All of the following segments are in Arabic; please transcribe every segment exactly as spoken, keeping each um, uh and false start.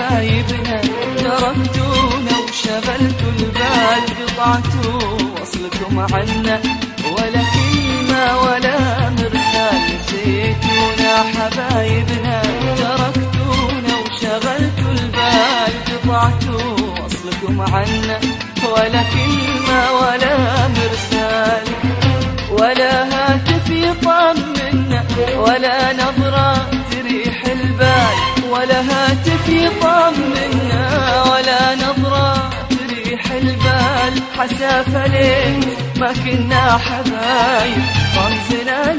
حبايبنا تركتونا وشغلتوا البال قطعتوا وصلكم عنا ولا كلمة ولا مرسال نسيتونا حبايبنا تركتونا وشغلتوا البال قطعتوا وصلكم عنا ولا كلمة ولا مرسال ولا هاتف يطمنا ولا نظرة تريح البال ولا هاتف يطمنا ولا نظرة تريح البال حسافة ليت ما كنا حبايب رمزنا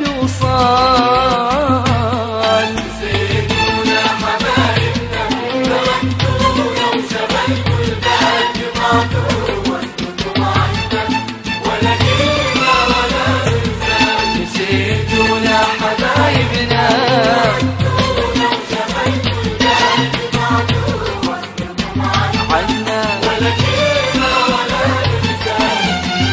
الوصال نسيتونا حبايبنا تركتونا وشغلتوا البال قطعتوا وصلكم عنا ولا كلمة ولا مرسال نسيتونا حبايبنا عنا ولا كلمة ولا مرسال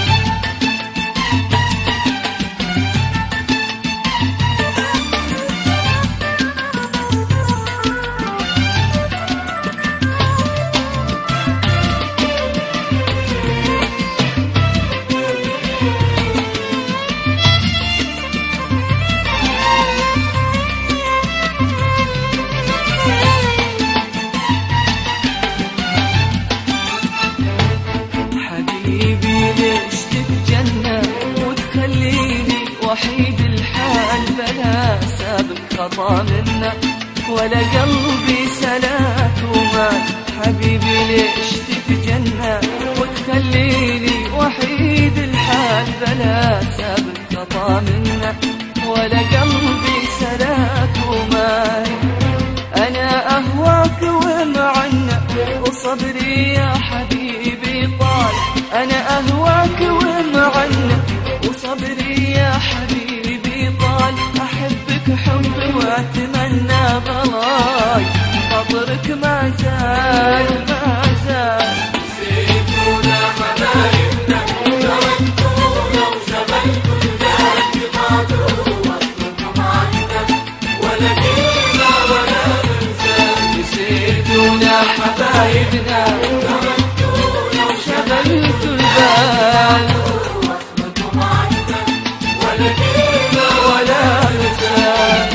حبيبي ليش تتجنى وتخليني وحيد الحال بلا سابق خطا منا ولا قلبي سلاك ومال حبيبي ليش تتجنى وتخليني وحيد الحال بلا سابق خطا منا ولا قلبي سلاك ومال أنا أهواك ومعنا وصبري يا حبيبي طال أنا أهواك ومعنا وصبري يا حبيبي طال أحبك حب وأتمنى بلاي خاطرك ما زال ما زال نسيتونا حبايبنا تركتونا وشغلتوا البال قطعتوا وصلكم عنا ولا كلمة ولا مرسال نسيتونا حبايبنا تركتونا شغلتوا البال وصلكم عنا ولا كلمة ولا مرسال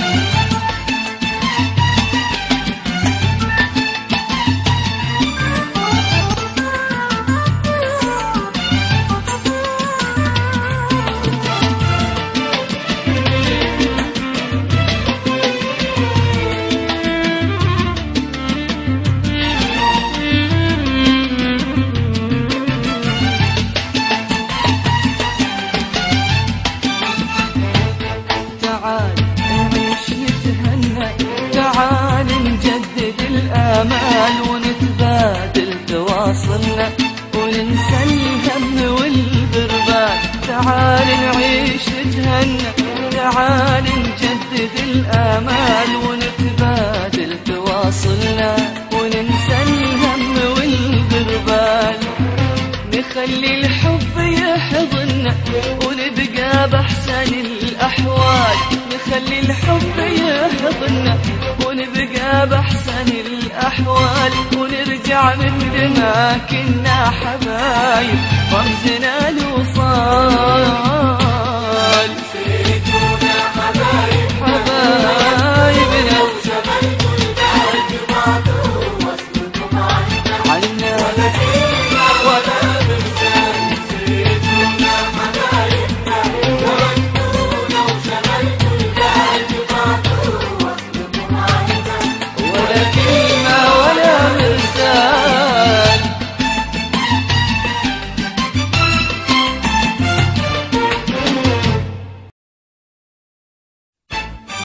تعال نعيش نتهنى تعال نجدد الآمال ونتبادل تواصلنا وننسى الهم والغربال تعال نعيش نتهنى تعال نجدد الآمال ونتبادل تواصلنا وننسى الهم والغربال نخلي الحب يحضننا ونبقى بأحسن الأحوال نخلي الحب يحضننا ونبقى بأحسن الأحوال ونرجع مثل ما كنا حبايب رمزنا الوصال